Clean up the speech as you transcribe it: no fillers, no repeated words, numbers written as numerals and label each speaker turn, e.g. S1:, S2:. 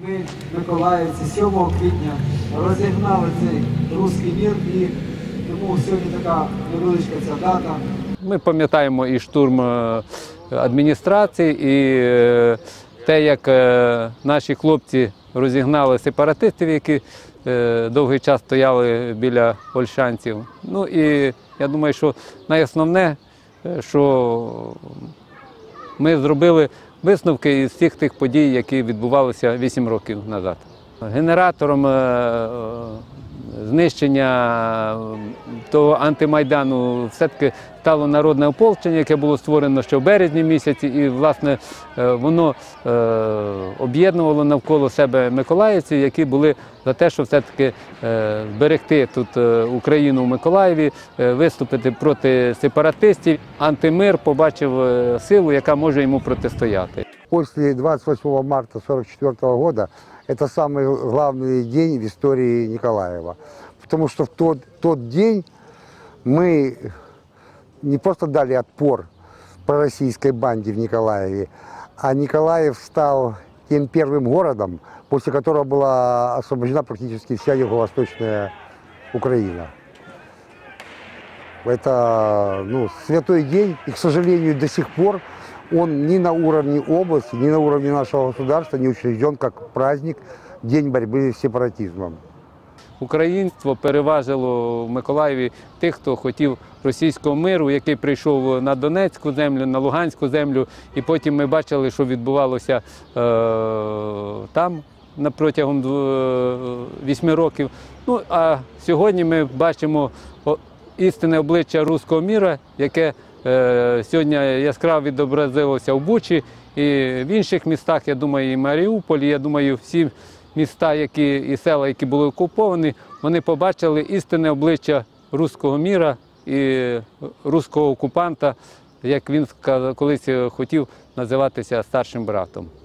S1: Ми, миколаївці, 7 квітня розігнали цей руський мір, і тому сьогодні така невеличка ця дата.
S2: Ми пам'ятаємо і штурм адміністрації, і те, як наші хлопці розігнали сепаратистів, які довгий час стояли біля ольшанців. Ну і я думаю, що найосновне, що ми зробили висновки із всіх тих подій, які відбувалися 8 років назад. Генератором знищення того антимайдану все-таки стало народне ополчення, яке було створено ще в березні місяці, і, власне, воно об'єднувало навколо себе миколаївців, які були за те, що все-таки зберегти тут Україну в Миколаєві, виступити проти сепаратистів. Антимир побачив силу, яка може йому протистояти.
S3: После 28 марта 1944 года это самый главный день в истории Николаева. Потому что в тот день мы не просто дали отпор пророссийской банде в Николаеве, а Николаев стал тем первым городом, после которого была освобождена практически вся юго-восточная Украина. Это святой день, и, к сожалению, до сих пор он ни на уровне области, ни на уровне нашего государства не учрежден как праздник, День борьбы с сепаратизмом.
S2: Українство переважило в Миколаєві тих, хто хотів російського миру, який прийшов на Донецьку землю, на Луганську землю, і потім ми бачили, що відбувалося там протягом 8 років. Ну, а сьогодні ми бачимо істинне обличчя руського міра, яке сьогодні яскраво відобразилося в Бучі і в інших містах, я думаю, і Маріуполі, я думаю, всі міста і села, які були окуповані, вони побачили істинне обличчя руського міра і руського окупанта, як він колись хотів називатися старшим братом.